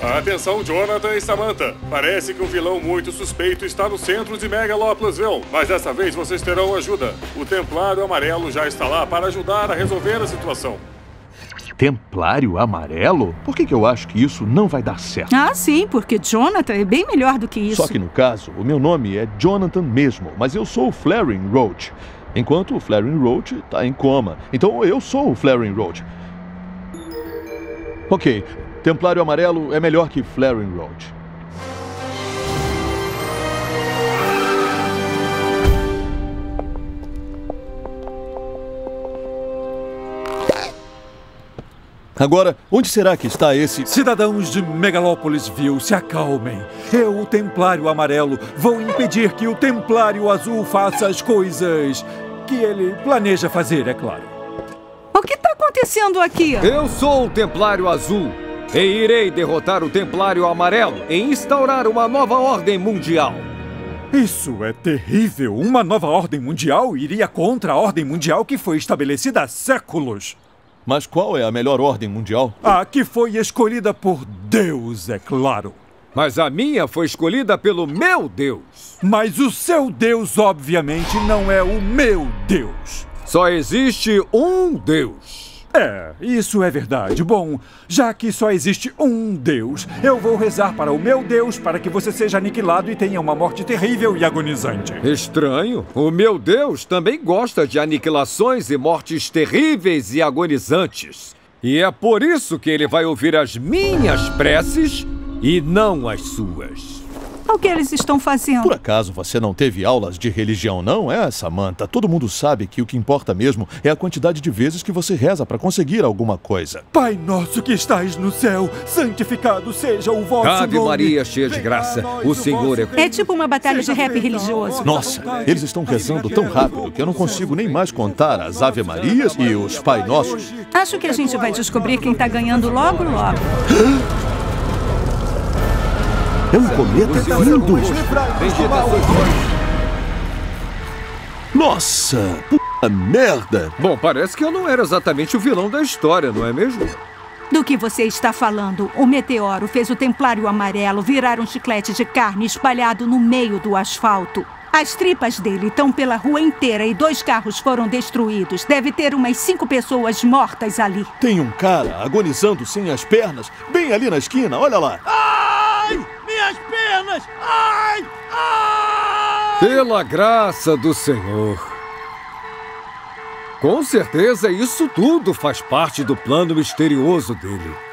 Atenção, Jonathan e Samantha. Parece que um vilão muito suspeito está no centro de Megaloplasville, mas dessa vez vocês terão ajuda. O Templário Amarelo já está lá para ajudar a resolver a situação. Templário Amarelo? Por que eu acho que isso não vai dar certo? Ah, sim, porque Jonathan é bem melhor do que isso. Só que no caso, o meu nome é Jonathan mesmo, mas eu sou o Flaring Roach. Enquanto o Flaring Roach está em coma. Então eu sou o Flaring Roach. Ok, Templário Amarelo é melhor que Flaring Roach. Agora, onde será que está esse... Cidadãos de Megaloplasville, se acalmem. Eu, o Templário Amarelo, vou impedir que o Templário Azul faça as coisas que ele planeja fazer, é claro. O que está acontecendo aqui? Eu sou o Templário Azul e irei derrotar o Templário Amarelo e instaurar uma nova ordem mundial. Isso é terrível. Uma nova ordem mundial iria contra a ordem mundial que foi estabelecida há séculos. Mas qual é a melhor ordem mundial? A que foi escolhida por Deus, é claro. Mas a minha foi escolhida pelo meu Deus. Mas o seu Deus, obviamente, não é o meu Deus. Só existe um Deus. É, isso é verdade. Bom, já que só existe um Deus, eu vou rezar para o meu Deus para que você seja aniquilado e tenha uma morte terrível e agonizante. Estranho. O meu Deus também gosta de aniquilações e mortes terríveis e agonizantes. E é por isso que ele vai ouvir as minhas preces e não as suas. O que eles estão fazendo? Por acaso você não teve aulas de religião, não é, Samantha? Todo mundo sabe que o que importa mesmo é a quantidade de vezes que você reza para conseguir alguma coisa. Pai nosso que estais no céu, santificado seja o vosso nome. Ave Maria, cheia de graça, o Senhor é... É tipo uma batalha de rap religioso. Nossa, eles estão rezando tão rápido que eu não consigo nem mais contar as Ave Marias e os Pai Nossos. Acho que a gente vai descobrir quem tá ganhando logo, logo. É um cometa vindo! Nossa, puta merda! Bom, parece que eu não era exatamente o vilão da história, não é mesmo? Do que você está falando? O meteoro fez o Templário Amarelo virar um chiclete de carne espalhado no meio do asfalto. As tripas dele estão pela rua inteira e 2 carros foram destruídos. Deve ter umas 5 pessoas mortas ali. Tem um cara agonizando sem as pernas, bem ali na esquina, olha lá. Ai! Minhas pernas! Ai! Ai! Pela graça do Senhor. Com certeza isso tudo faz parte do plano misterioso dele.